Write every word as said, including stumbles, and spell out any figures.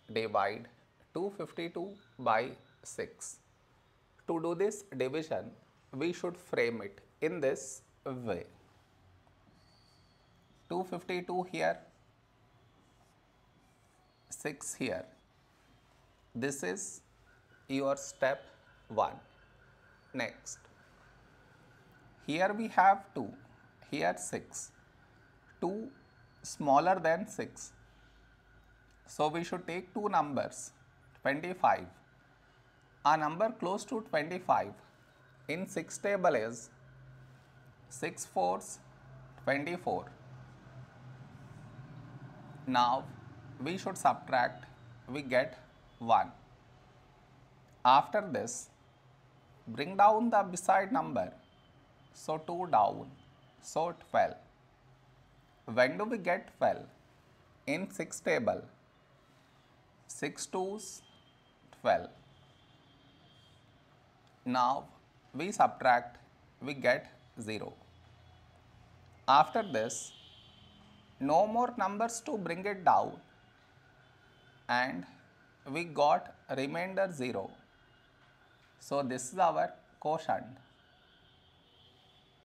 divide two hundred fifty-two by six. To do this division, we should frame it in this way. two hundred fifty-two here, six here. This is your step one. Next, here we have two, here six. two smaller than six. So we should take two numbers, twenty-five. A number close to twenty-five in six table is six fours twenty-four. Now we should subtract, we get one. After this, bring down the beside number, so two down, so twelve. When do we get twelve? In six table, six twos twelve. Now we subtract, we get zero. After this, no more numbers to bring it down, and we got remainder zero. So this is our quotient.